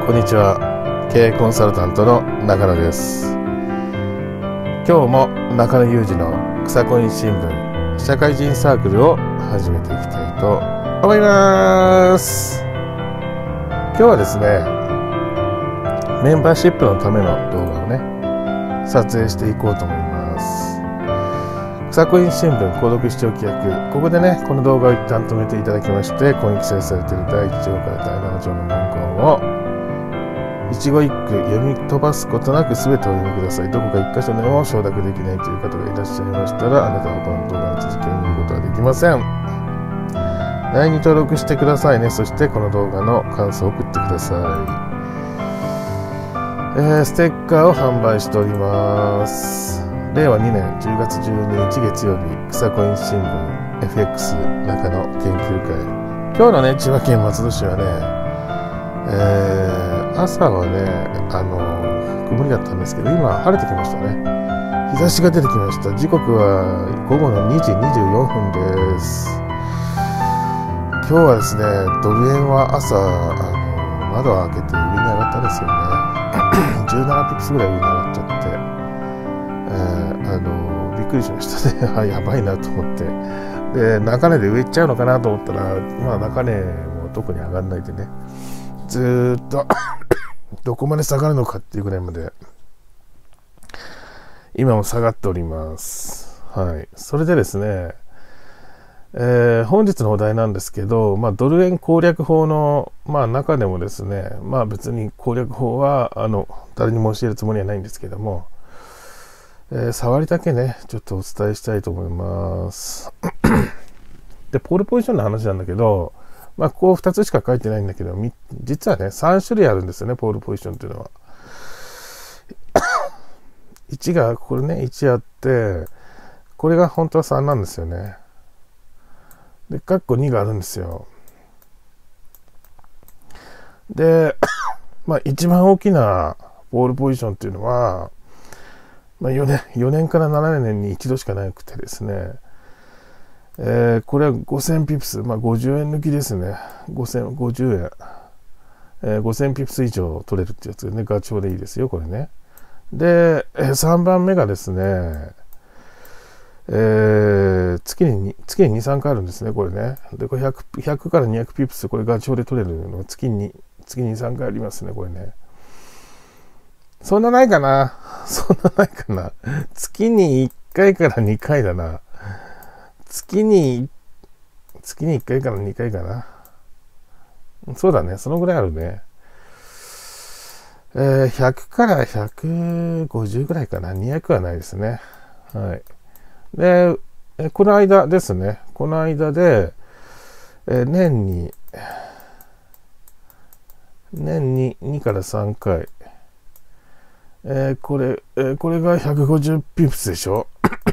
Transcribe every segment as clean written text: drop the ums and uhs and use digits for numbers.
こんにちは。経営コンサルタントの中野です。今日も中野裕二の草コイン新聞社会人サークルを始めていきたいと思います。今日はですね、メンバーシップのための動画をね、撮影していこうと思います。草コイン新聞購読視聴規約、ここでね、この動画を一旦止めていただきまして、ここに記載されている第1条から第7条の文言を一語一句読み飛ばすことなく全てお読みください。どこか一箇所でも承諾できないという方がいらっしゃいましたら、あなたはこの動画の続きを見ることはできません。LINE に登録してくださいね。そしてこの動画の感想を送ってください。ステッカーを販売しております。令和2年10月12日月曜日、草コイン新聞 FX 中野研究会。今日のね、千葉県松戸市はね、朝はね、曇りだったんですけど、今晴れてきましたね。日差しが出てきました。時刻は午後の2時24分です。今日はですね、ドル円は朝窓を開けて上に上がったんですよね。17ピップスぐらい上に上がっちゃって、びっくりしましたね。やばいなと思って、で中値で上行っちゃうのかなと思ったら、中値も特に上がらないでね、ずーっとどこまで下がるのかっていうぐらいまで今も下がっております。はい。それでですね、本日のお題なんですけど、ドル円攻略法の、中でもですね、別に攻略法は誰にも教えるつもりはないんですけども、触りだけねちょっとお伝えしたいと思います。でポールポジションの話なんだけど、ここ2つしか書いてないんだけど、実はね3種類あるんですよね、ポールポジションっていうのは。1がこれね、1あって、これが本当は3なんですよね。でカッコ2があるんですよ。で一番大きなポールポジションっていうのは、4年から7年に一度しかなくてですね、これは5000ピプス、50円抜きですね。50円、5000ピプス以上取れるってやつでね、ガチョウでいいですよ、これね。で、3番目がですね、月に2、3回あるんですね、これね。で、これ100から200ピプス、これガチョウで取れるのが月に3回ありますね、これね。そんなないかな月に1回から2回だな。月に1回から2回かな。そうだね、そのぐらいあるね。100から150ぐらいかな。200はないですね。はい。で、この間ですね。この間で、年に2から3回。これが150ピプスでしょ。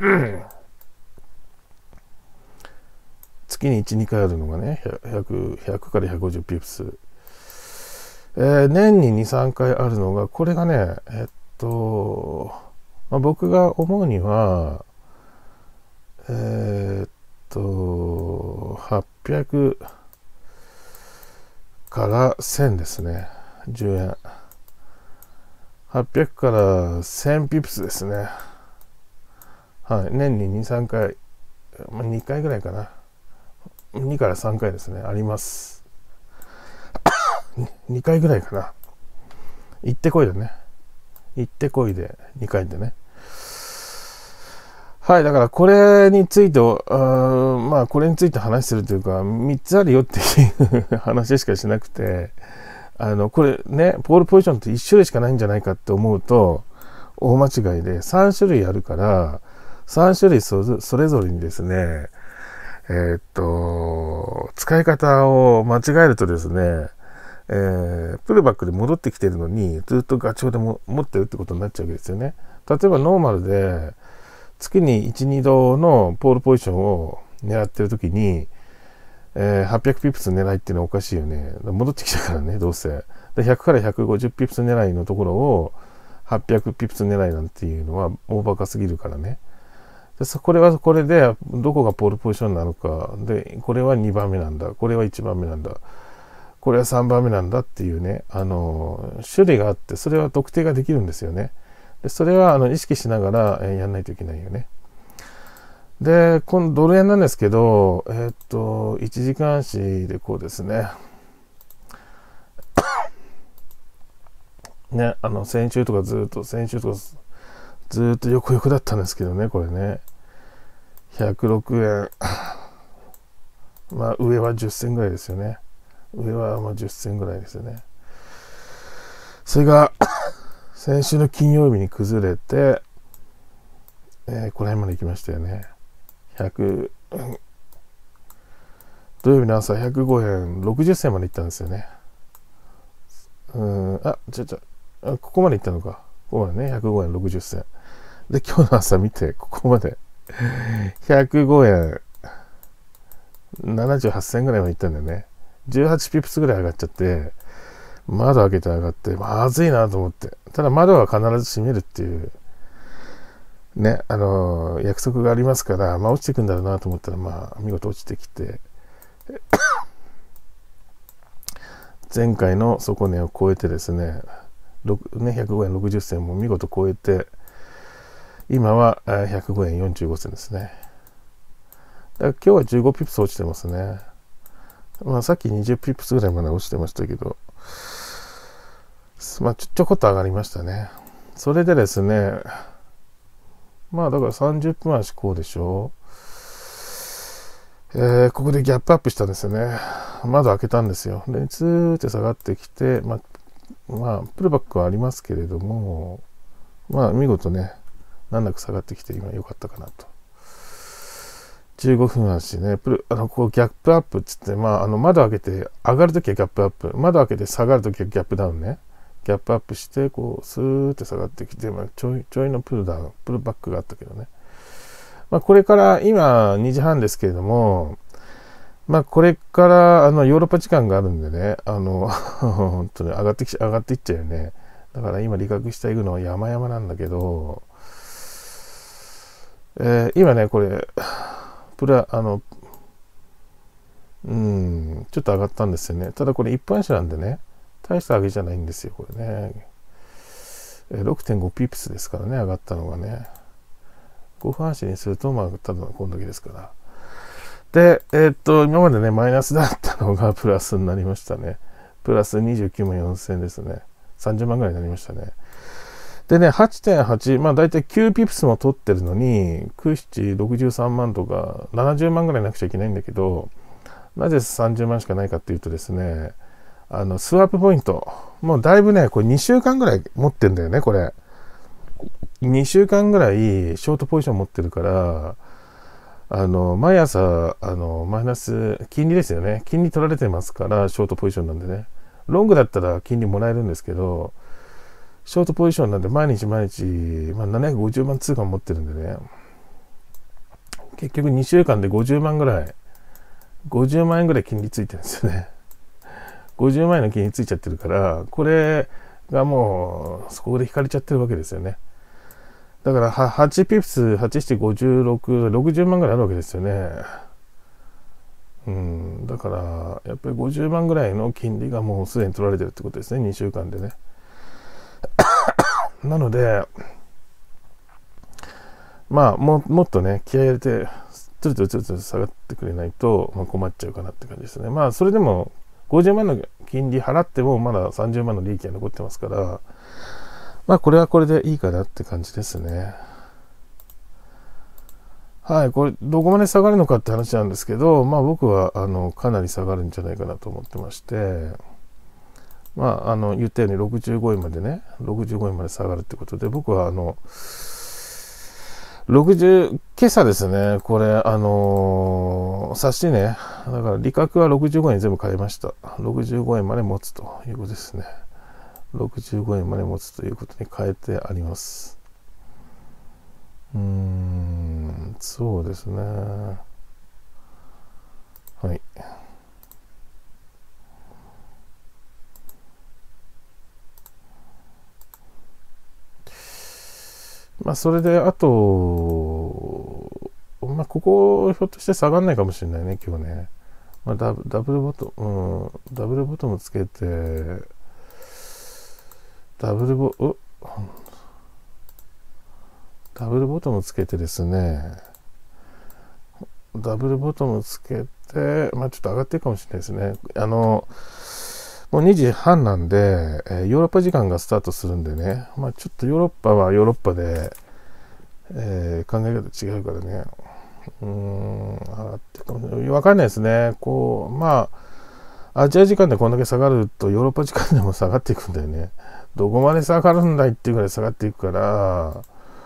月に1、2回あるのがね、100から150ピプス。年に2、3回あるのが、これがね、僕が思うには、800から1000ですね。10円。800から1000ピプスですね。はい。年に2、3回、2回ぐらいかな。2から3回ですね。あります。2回ぐらいかな。行ってこいでね。行ってこいで2回でね。はい。だからこれについてこれについて話するというか、3つあるよっていう話しかしなくて、これね、ポールポジションって1種類しかないんじゃないかって思うと大間違いで、3種類あるから、3種類それぞれにですね、使い方を間違えるとですね、プルバックで戻ってきてるのにずっとガチョウでも持ってるってことになっちゃうわけですよね。例えばノーマルで月に 1,2 度のポールポジションを狙ってるときに、800ピプス狙いっていうのはおかしいよね。戻ってきたからね、どうせ。で100から150ピプス狙いのところを800ピプス狙いなんていうのは大バカすぎるからね。でこれはこれでどこがポールポジションなのかで、これは2番目なんだ、これは1番目なんだ、 これは3番目なんだっていうね、種類があって、それは特定ができるんですよね。でそれは意識しながら、やんないといけないよね。で、今度ドル円なんですけど、1時間足でこうですね。ね、先週とかずっと横だったんですけどね、これね。106円。まあ、上は10銭ぐらいですよね。上はまあ10銭ぐらいですよね。それが、先週の金曜日に崩れて、この辺まで行きましたよね。土曜日の朝105円60銭まで行ったんですよね。ここまで行ったのか。ここまでね、105円60銭。で、今日の朝見て、ここまで105円78銭ぐらいまで行ったんだよね。18ピプスぐらい上がっちゃって、窓開けて上がって、まずいなと思って。ただ窓は必ず閉めるっていう、ね、約束がありますから、まあ落ちてくんだろうなと思ったら、まあ見事落ちてきて、前回の底値を超えてですね、105円60銭も見事超えて、今は105円45銭ですね。だから今日は15ピプス落ちてますね。まあさっき20ピプスぐらいまで落ちてましたけど、まあちょこっと上がりましたね。それでですね、まあだから30分足こうでしょ。ここでギャップアップしたんですよね。窓開けたんですよ。で、ツーって下がってきて、まあ、プルバックはありますけれども、まあ見事ね、難なく下がってきて今良かったかなと。15分足ね、こうギャップアップっつって、まあ、窓開けて上がるときはギャップアップ、窓開けて下がるときはギャップダウンね。ギャップアップして、こう、スーって下がってきて、まあ、ちょいのプルバックがあったけどね。まあ、これから今2時半ですけれども、まあ、これからヨーロッパ時間があるんでね、本当に上がっていっちゃうよね。だから今利確下行くのは山々なんだけど、今ね、これ、ちょっと上がったんですよね。ただこれ一般足なんでね、大した上げじゃないんですよ、これね。6.5 ピプスですからね、上がったのがね。5分足にすると、まあ、ただのこんだけですから。で、今までね、マイナスだったのがプラスになりましたね。プラス29万4000ですね。30万ぐらいになりましたね。でね、8.8、まあ大体9ピプスも取ってるのに、63万とか70万ぐらいなくちゃいけないんだけど、なぜ30万しかないかっていうとですね、スワップポイント。もうだいぶね、これ2週間ぐらい持ってんだよね、これ。2週間ぐらいショートポジション持ってるから、毎朝、マイナス、金利ですよね。金利取られてますから、ショートポジションなんでね。ロングだったら金利もらえるんですけど、ショートポジションなんで毎日、まあ、750万通貨持ってるんでね。結局2週間で50万円ぐらい金利ついてるんですよね。50万円の金利ついちゃってるから、これがもう、そこで引かれちゃってるわけですよね。だから8ピプス、8、7、56、60万ぐらいあるわけですよね。だから、やっぱり50万ぐらいの金利がもうすでに取られてるってことですね、2週間でね。なので、まあ、もっとね、気合い入れて、つる下がってくれないと、まあ、困っちゃうかなって感じですね。まあ、それでも、50万の金利払っても、まだ30万の利益が残ってますから、まあ、これはこれでいいかなって感じですね。はい、これ、どこまで下がるのかって話なんですけど、まあ、僕は、かなり下がるんじゃないかなと思ってまして、まあ、言ったように65円までね、65円まで下がるってことで、僕は今朝ですね、これ、冊子ね、だから利確は65円全部買いました。65円まで持つということですね。65円まで持つということに変えてあります。そうですね。はい。まあ、それで、あと、まあ、ここ、ひょっとして下がんないかもしれないね、今日ね。 まあ、ダブルボトムつけて、ダブルボトムつけてですね、ダブルボトムつけて、まあちょっと上がってるかもしれないですね。もう2時半なんで、ヨーロッパ時間がスタートするんでね、まあちょっとヨーロッパはヨーロッパで、考え方違うからね、上がってるかもわかんないですね。こう、まあ、アジア時間でこんだけ下がると、ヨーロッパ時間でも下がっていくんだよね。どこまで下がるんだいっていうぐらい下がっていくから、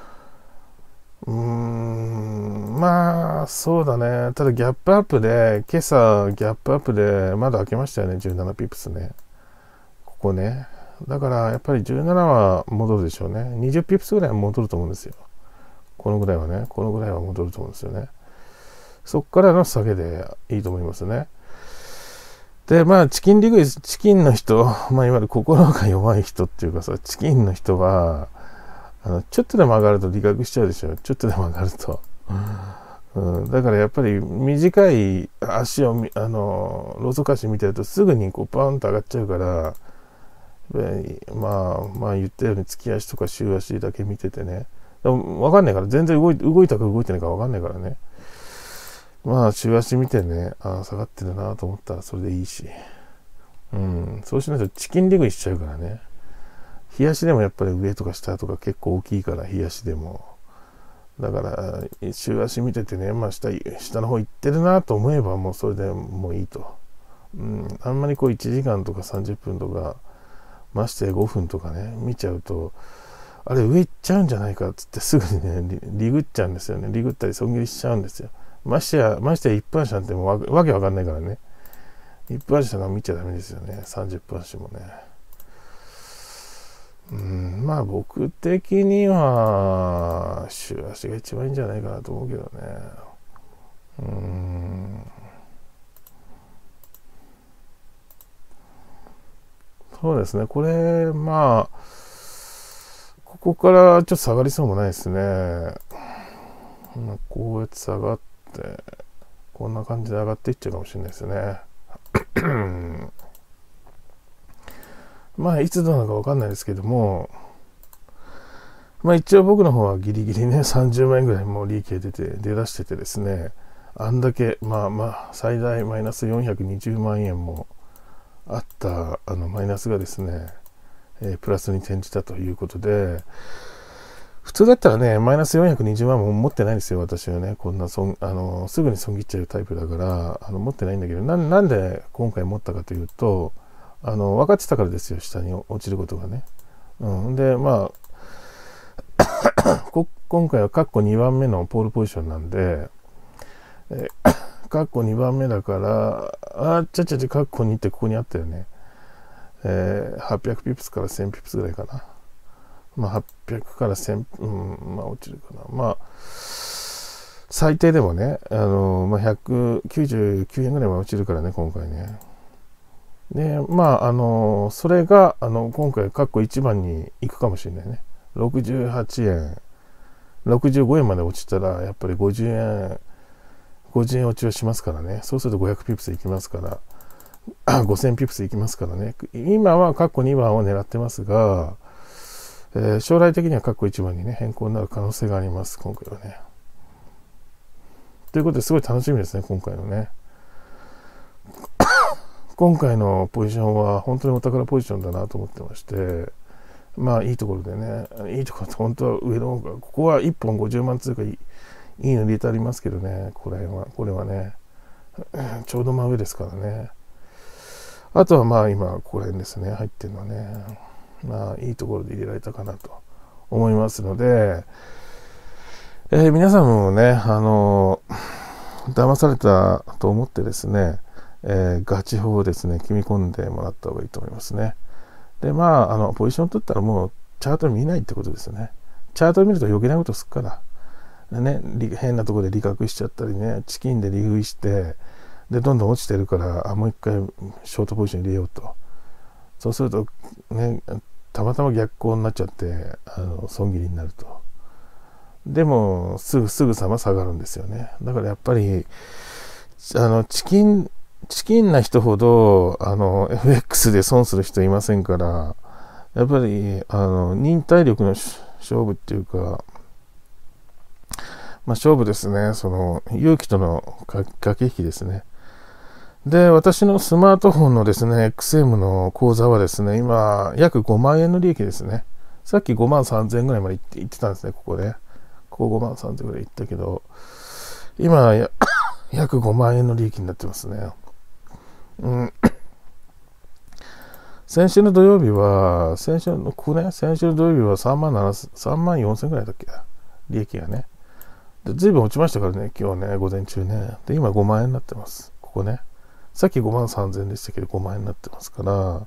まあ、そうだね。ただギャップアップで、今朝ギャップアップで窓開けましたよね、17ピップスね。ここね。だからやっぱり17は戻るでしょうね。20ピップスぐらいは戻ると思うんですよ。このぐらいはね、このぐらいは戻ると思うんですよね。そこからの下げでいいと思いますね。で、まあ、チキンの人、まあ、いわゆる心が弱い人っていうかさ、チキンの人は、ちょっとでも上がると利確しちゃうでしょ。ちょっとでも上がると。だからやっぱり短い足を、ローソク足見てるとすぐにこうパーンと上がっちゃうから、まあ言ったように月足とか週足だけ見ててね。わかんないから、全然動いたか動いてないかわかんないからね。まあ週足見てね、下がってるなと思ったらそれでいいし。そうしないとチキンレグしちゃうからね。日足でもやっぱり上とか下とか結構大きいから、日足でも。だから週足見ててね、まあ下の方行ってるなと思えばもうそれでもういいと。あんまりこう1時間とか30分とか、まして5分とかね、見ちゃうと、あれ上行っちゃうんじゃないかっつってすぐにね、リグっちゃうんですよね。リグったり損切りしちゃうんですよ。ましてや一般車ってもうわけわかんないからね。一般車が見ちゃダメですよね。30分足もね。まあ僕的には週足が一番いいんじゃないかなと思うけどね。そうですね。これまあここからちょっと下がりそうもないですね。こうやって下がってこんな感じで上がっていっちゃうかもしれないですね。まあいつどうなのか分かんないですけども、まあ一応僕の方はギリギリね30万円ぐらいもう利益が出だしててですね、あんだけまあ最大マイナス420万円もあったマイナスがですね、プラスに転じたということで、普通だったらねマイナス420万も持ってないんですよ、私はね。こんなすぐに損切っちゃうタイプだから持ってないんだけど、なんで今回持ったかというと、分かってたからですよ、下に落ちることがね。でまあ今回はカッコ2番目のポールポジションなんで、カッコ2番目だから、カッコ2ってここにあったよね。800ピプスから1000ピプスぐらいかな。まあ800から1000、まあ落ちるかな。まあ最低でもね、199円ぐらいは落ちるからね、今回ね。で、まあそれが今回カッコ1番に行くかもしれないね。68円、65円まで落ちたらやっぱり50円落ちはしますからね。そうすると500ピプスいきますから。5000ピプスいきますからね。今はカッコ2番を狙ってますが、将来的にはカッコ1番にね変更になる可能性があります、今回はね。ということですごい楽しみですね、今回のね。今回のポジションは本当にお宝ポジションだなと思ってまして、まあいいところでね、いいところって本当は上の方が、ここは1本50万通貨いいの入れてありますけどね、これはね、ちょうど真上ですからね。あとはまあ今これですね、入ってるのはね、まあいいところで入れられたかなと思いますので、皆さんもね騙されたと思ってですね、ガチ法をですね組み込んでもらった方がいいと思いますね。でまあポジション取ったらもうチャート見ないってことですね。チャート見ると余計なことすっからね、変なところで利確しちゃったりね、チキンで利食いしてでどんどん落ちてるから、もう一回ショートポジション入れようと。そうするとね、たまたま逆行になっちゃって損切りになると。でもすぐさま下がるんですよね。だからやっぱりチキンチキンな人ほどFX で損する人いませんから、やっぱり忍耐力の勝負っていうか、勝負ですね。その勇気との駆け引きですね。で、私のスマートフォンのですね XM の口座はですね、今約5万円の利益ですね。さっき5万3000円ぐらいまで行ってたんですね。ここ5万3000円ぐらい行ったけど、今約5万円の利益になってますね。先週の土曜日は3万4000ぐらいだっけ、利益がね。で、ずいぶん落ちましたからね、今日ね、午前中ね。で、今5万円になってます。ここね。さっき5万3000円でしたけど、5万円になってますから、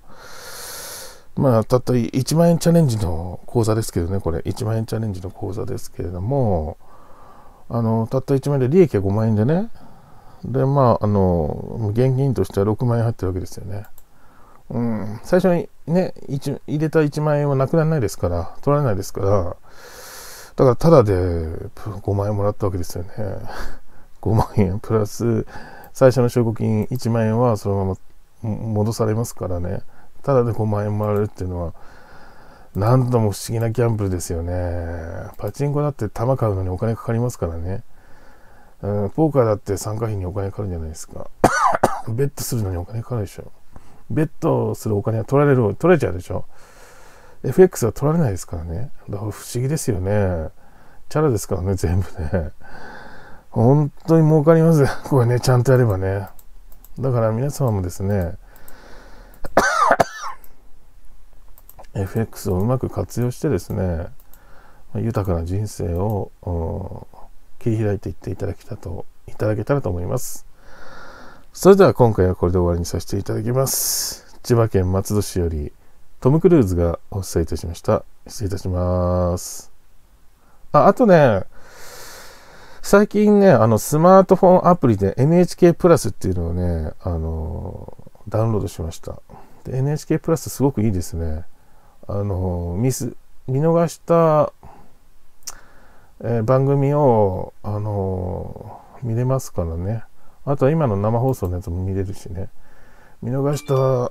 たった1万円チャレンジの口座ですけどね、これ。1万円チャレンジの口座ですけれども、たった1万円で利益は5万円でね。で、現金としては6万円入ってるわけですよね。最初にね、入れた1万円はなくならないですから、取られないですから、だからタダで5万円もらったわけですよね。5万円プラス、最初の証拠金1万円はそのまま戻されますからね。タダで5万円もらえるっていうのは、何度も不思議なギャンブルですよね。パチンコだって玉買うのにお金かかりますからね。ポーカーだって参加費にお金かかるんじゃないですか。ベットするのにお金かかるでしょ。ベットするお金は取れちゃうでしょ。FX は取られないですからね。だから不思議ですよね。チャラですからね、全部ね。本当に儲かります。これね、ちゃんとやればね。だから皆様もですね、FX をうまく活用してですね、豊かな人生を切り開いていっていただけたらと思います。それでは今回はこれで終わりにさせていただきます。千葉県松戸市よりトム・クルーズがお伝えいたしました。失礼いたします。あとね、最近ね、スマートフォンアプリで NHK プラスっていうのをね、ダウンロードしました。で、NHK プラスすごくいいですね。見逃した、番組を、見れますからね。あとは今の生放送のやつも見れるしね。見逃した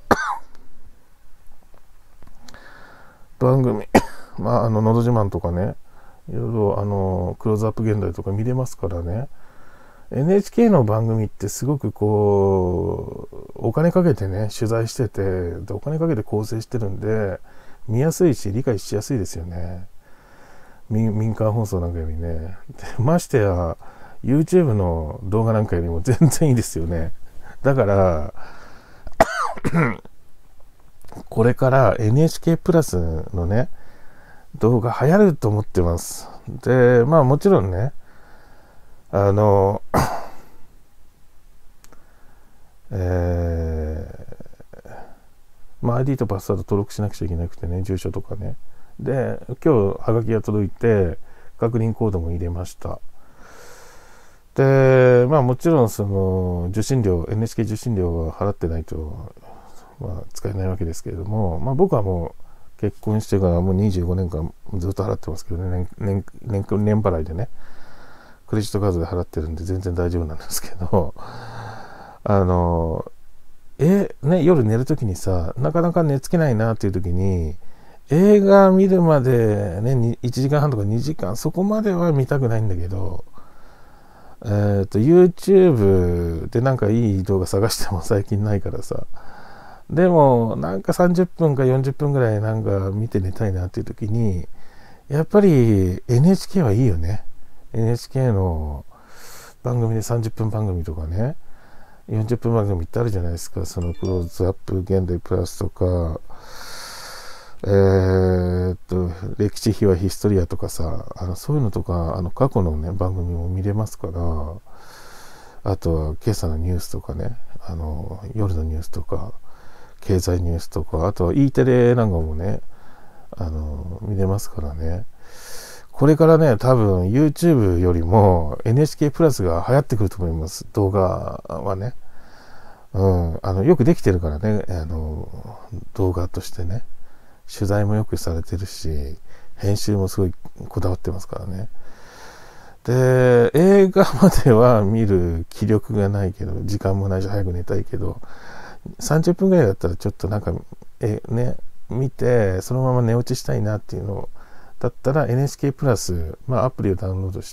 番組、のど自慢とかね、いろいろクローズアップ現代とか見れますからね。NHK の番組ってすごくお金かけてね、取材してて、でお金かけて構成してるんで、見やすいし理解しやすいですよね。民間放送なんかよりね。でましてや YouTube の動画なんかよりも全然いいですよね。だからこれから NHK プラスのね動画流行ると思ってます。でもちろんねID とパスワード登録しなくちゃいけなくてね、住所とかね。で、今日ハガキが届いて確認コードも入れました。で、もちろんそのNHK 受信料は払ってないと、使えないわけですけれども、僕はもう結婚してからもう25年間ずっと払ってますけどね、年払いでね、クレジットカードで払ってるんで全然大丈夫なんですけど、夜寝るときにさ、なかなか寝つけないなっていうときに、映画見るまでね、1時間半とか2時間、そこまでは見たくないんだけど、YouTube でなんかいい動画探しても最近ないからさ、でもなんか30分か40分ぐらいなんか見て寝たいなっていうときに、やっぱり NHK はいいよね。NHK の番組で30分番組とかね、40分番組ってあるじゃないですか。そのクローズアップ現代プラスとか、歴史秘話ヒストリアとかさ、そういうのとか過去のね番組も見れますから、あとは今朝のニュースとかね、夜のニュースとか経済ニュースとか、あとは E テレなんかもね見れますからね。これからね、多分 YouTube よりも NHK プラスが流行ってくると思います。動画はね。よくできてるからね、動画としてね。取材もよくされてるし、編集もすごいこだわってますからね。 で、映画までは見る気力がないけど、時間もないし早く寝たいけど、30分ぐらいだったらちょっとなんか、見て、そのまま寝落ちしたいなっていうのだったら NHK プラス、アプリをダウンロードして、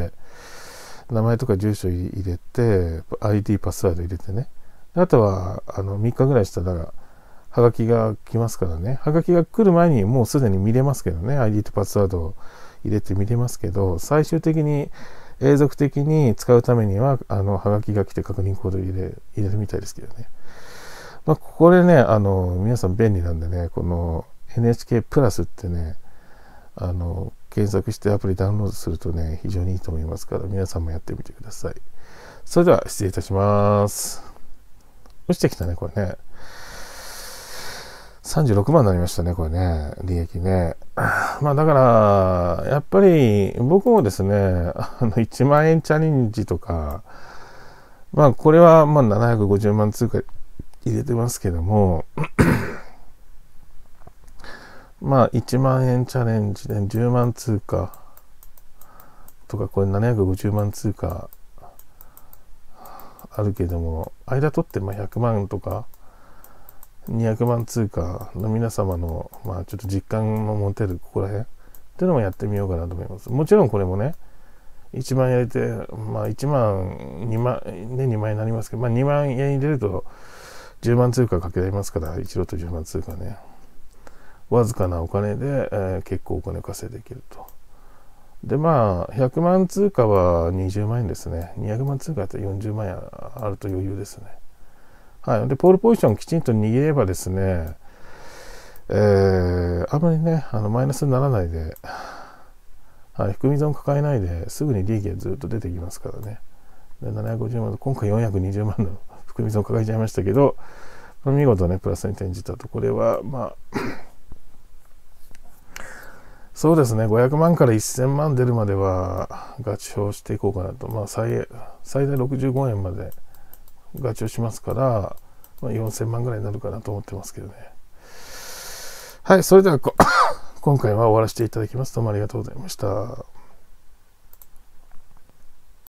名前とか住所入れて、ID パスワード入れてね。あとは、3日ぐらいしたら、はがきが来ますからね。はがきが来る前にもうすでに見れますけどね。ID とパスワードを入れて見れますけど、最終的に永続的に使うためには、はがきが来て確認コード入れるみたいですけどね。これね、皆さん便利なんでね、この NHK プラスってね、検索してアプリダウンロードするとね、非常にいいと思いますから、皆さんもやってみてください。それでは失礼いたします。落ちてきたね、これね。36万になりましたね、これね、利益ね。だから、やっぱり僕もですね、1万円チャレンジとか、これは750万通貨入れてますけども、1万円チャレンジで10万通貨とか、これ750万通貨あるけども、間取って100万とか200万通貨の皆様のちょっと実感の持てるここら辺っていうのもやってみようかなと思います。もちろんこれもね、1万円入れて、1万、2万、2万円になりますけど、2万円入れると10万通貨かけられますから、1ロット10万通貨ね。わずかなお金で、結構お金を稼いでいけると。で、100万通貨は20万円ですね。200万通貨だったら40万円あると余裕ですね。はい。で、ポールポジションきちんと握ればですね、あまりね、マイナスにならないで、含み損抱えないですぐに利益がずっと出てきますからね。で、750万、今回420万の含み損抱えちゃいましたけど、見事ね、プラスに転じたと。これは、そうですね、500万から1000万出るまではガチ表していこうかなと。最大65円までガチをしますから、4000万ぐらいになるかなと思ってますけどね。はい、それでは今回は終わらせていただきます。どうもありがとうございました。